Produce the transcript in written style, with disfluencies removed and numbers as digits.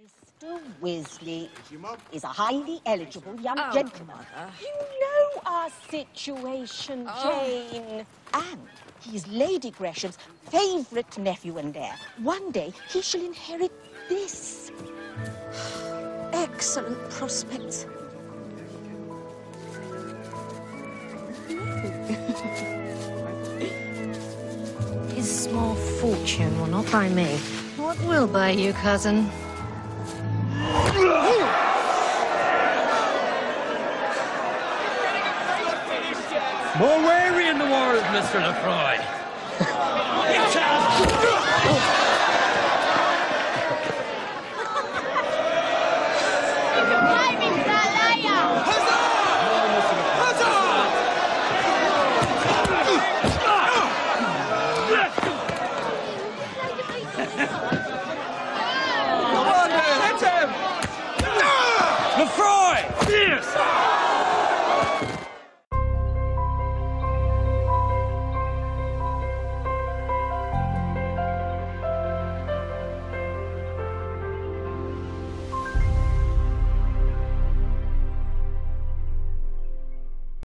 Mr. Wisley is a highly eligible young gentleman. You know our situation, Jane. And he is Lady Gresham's favourite nephew and heir. One day he shall inherit this. Excellent prospects. His small fortune will not buy me. What will buy you, cousin? More wary in the world, Mr. Lefroy. Lefroy! Yes!